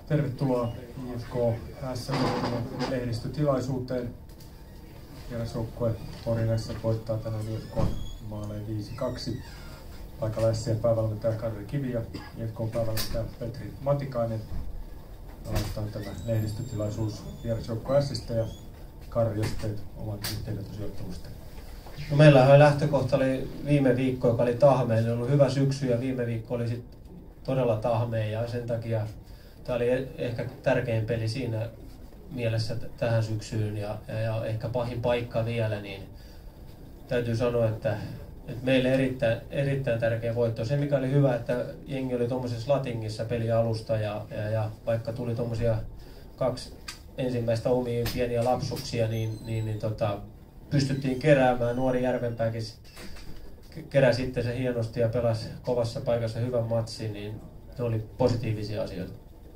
Tervetuloa IFK lehdistötilaisuuteen. Vierasjoukkue Porinassa voittaa tänään IFK:n maalein 5-2. Paikalla SC:n päävalmentaja Karri Kivi ja IFK:n päävalmentaja Petri Matikainen. Aloitetaan tämä lehdistötilaisuus vierasjoukko S:stä ja Karri, jos teet oman yhteenvetosijoittelusta. No meillähän lähtökohta oli viime viikko, joka oli tahmeen. Se oli ollut hyvä syksy ja viime viikko oli sit todella tahmeen ja sen takia tämä oli ehkä tärkein peli siinä mielessä tähän syksyyn ja ehkä pahin paikka vielä, niin täytyy sanoa, että meille erittäin tärkeä voitto. Se mikä oli hyvä, että jengi oli tuommoisessa latingissa pelialusta ja vaikka tuli tuommoisia 2 ensimmäistä omia pieniä lapsuksia, niin pystyttiin keräämään. Nuori Järvenpääkin keräsi sitten se hienosti ja pelasi kovassa paikassa hyvän matsin, niin ne oli positiivisia asioita.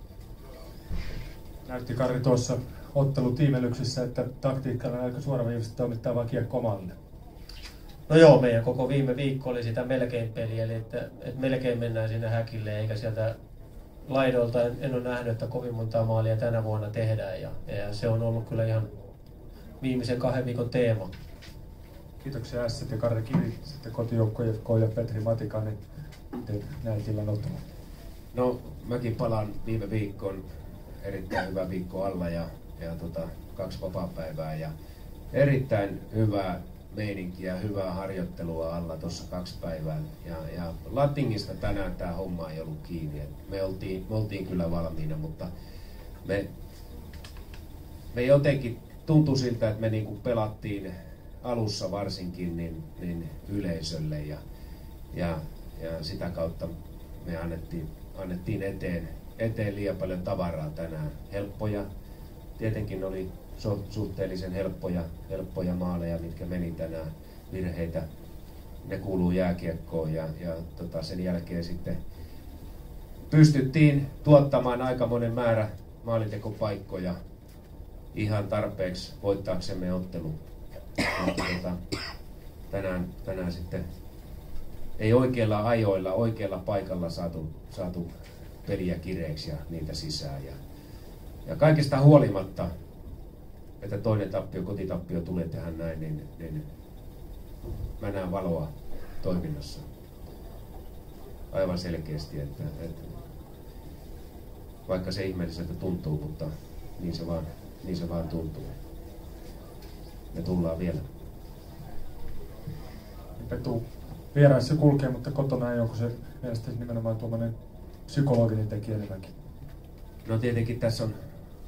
Näytti Karri tuossa ottelutiimelyksessä, että taktiikka on aika suoraviivaisesti toimittaa vaan kiekko omalle. No joo, meidän koko viime viikko oli sitä melkein peliä, eli että melkein mennään sinne häkille, eikä sieltä laidolta en ole nähnyt, että kovin montaa maalia tänä vuonna tehdään, ja se on ollut kyllä ihan viimeisen 2 viikon teema. Kiitoksia S ja Karri Kivi, sitten kotijoukko IFK ja Petri Matikainen. Miten näet illan ottelun? No, mäkin palaan viime viikkoon. Erittäin hyvä viikko alla ja 2 vapaapäivää ja erittäin hyvää meininkiä, hyvää harjoittelua alla tuossa 2 päivää. Ja latingista tänään tämä homma ei ollut kiinni. Me oltiin kyllä valmiina, mutta me jotenkin tuntui siltä, että me niinku pelattiin alussa varsinkin niin yleisölle ja sitä kautta me annettiin eteen liian paljon tavaraa tänään. Helppoja, tietenkin oli suhteellisen helppoja maaleja, mitkä meni tänään, virheitä. Ne kuuluu jääkiekkoon ja sen jälkeen sitten pystyttiin tuottamaan aikamoinen määrä maalintekopaikkoja ihan tarpeeksi voittaaksemme ottelun. Tänään sitten ei oikeilla ajoilla, oikealla paikalla saatu peliä kireeksi ja niitä sisään. Ja kaikesta huolimatta, että toinen kotitappio tulee tähän näin, niin mä näen valoa toiminnassa. Aivan selkeästi, että vaikka se ihmeelliseltä tuntuu, mutta niin se vaan tuntuu. Me tullaan vielä. Petu, vieraissa kulkee, mutta kotona ei, onko se mielestäni nimenomaan tuommoinen psykologinen tekijä enemmänkin? No tietenkin tässä on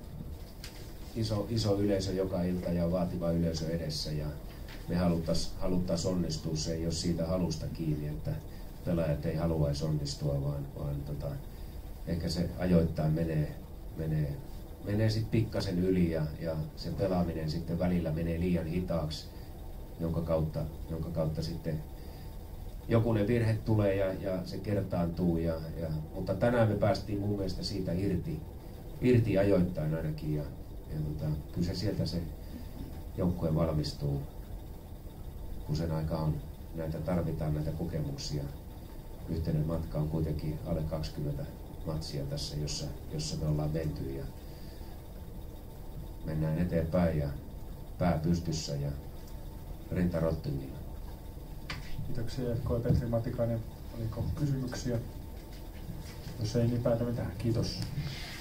iso yleisö joka ilta ja vaativa yleisö edessä ja me haluttais onnistua. Se ei ole siitä halusta kiinni, että pelaajat ei haluaisi onnistua, vaan ehkä se ajoittain menee sitten pikkasen yli ja se pelaaminen sitten välillä menee liian hitaaksi, jonka kautta sitten jokunen virhe tulee ja se kertaantuu. Mutta tänään me päästiin mun mielestä siitä irti ajoittain ainakin. Ja kyllä se sieltä se joukkue valmistuu, kun sen aika on. Tarvitaan näitä kokemuksia. Yhteinen matka on kuitenkin alle 20 matsia tässä, jossa me ollaan menty ja mennään eteenpäin ja pää pystyssä ja rinta rottingilla. Kiitoksia IFK ja Petri Matikainen. Oliko kysymyksiä? Jos ei, niin päätämme tähän. Kiitos.